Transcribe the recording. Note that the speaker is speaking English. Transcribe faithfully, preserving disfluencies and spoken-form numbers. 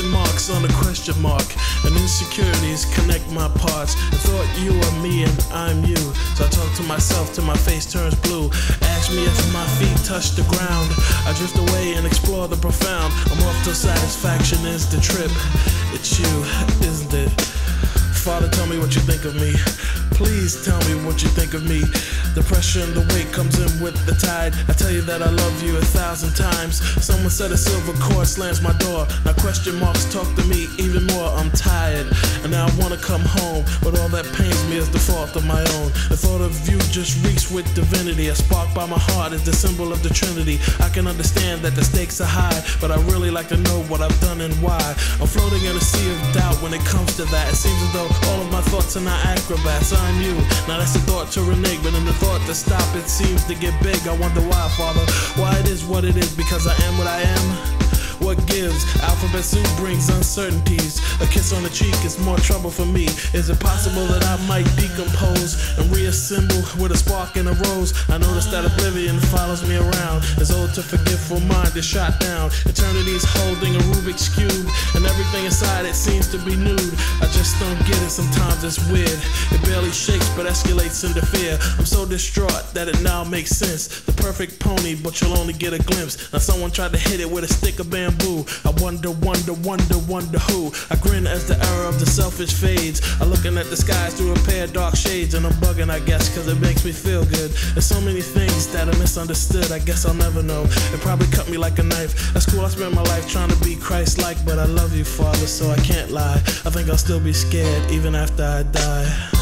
Question marks on a question mark, and insecurities connect my parts. I thought you are me and I'm you, so I talk to myself till my face turns blue. Ask me if my feet touch the ground. I drift away and explore the profound. I'm off till satisfaction is the trip. It's you, isn't it? Father, tell me what you think of me. Please tell me what you think of me. The pressure and the weight comes in with the tide. I tell you that I love you a thousand times. Someone said a silver cord slams my door. Now question marks talk to me even more. I'm tired and now I wanna come home, but all that pains me is the fault of my own. The thought of you just reeks with divinity. A spark by my heart is the symbol of the Trinity. I can understand that the stakes are high, but I really like to know what I've done and why. I'm floating in a sea of doubt when it comes to that. It seems as though all of my thoughts are not acrobats. I'm you. Now that's a thought to renege, but in the thought to stop, it seems to get big. I wonder why, Father. Why it is what it is, because I am what I am. What gives? Alphabet soup brings uncertainties. A kiss on the cheek is more trouble for me. Is it possible that I might decompose and reassemble with a spark and a rose? I notice that oblivion follows me around. It's old to forgetful mind is shot down. Eternity is holding a Rubik's Cube, and everything inside it seems to be nude. I just don't get it, sometimes it's weird. It barely shakes but escalates into fear. I'm so distraught that it now makes sense. The perfect pony, but you'll only get a glimpse. Now someone tried to hit it with a stick of bamboo. I wonder, wonder, wonder, wonder who. I grin as the era of the selfish fades. I'm looking at the skies through a pair of dark shades, and I'm bugging, I guess, cause it makes me feel good. There's so many things that are misunderstood, I guess I'll never know. It probably cut me like a knife. That's cool, I spent my life trying to be Christ-like, but I love you, Father, so I can't lie. I think I'll still be scared even after I die.